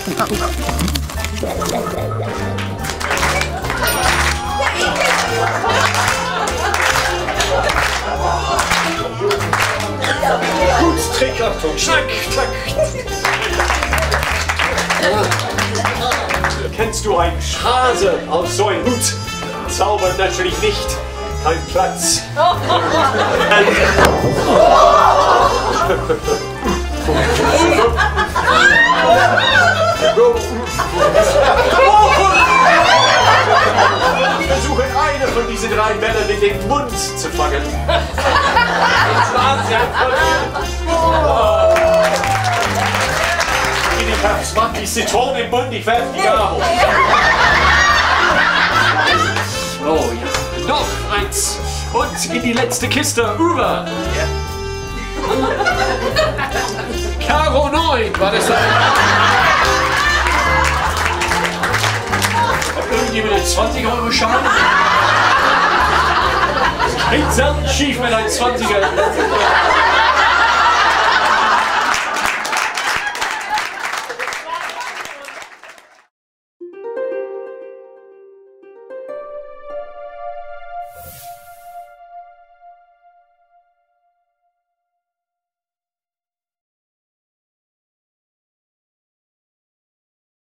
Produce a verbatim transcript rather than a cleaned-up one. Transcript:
Gut, Trick, Achtung, schnack, schnack. Kennst du einen Hase aus so einem Hut? Zaubert natürlich nicht. Kein Platz. Versuche eine von diesen drei Männern in den Mund zu fangen. Ich habe zwanzig Zitronen im Mund, ich werfe die Gabel. Oh ja, noch eins. Und in die letzte Kiste über. Karo neun war das. Hat irgendjemand einen zwanzig Euro Schein? Das geht selten schief mit einem zwanziger.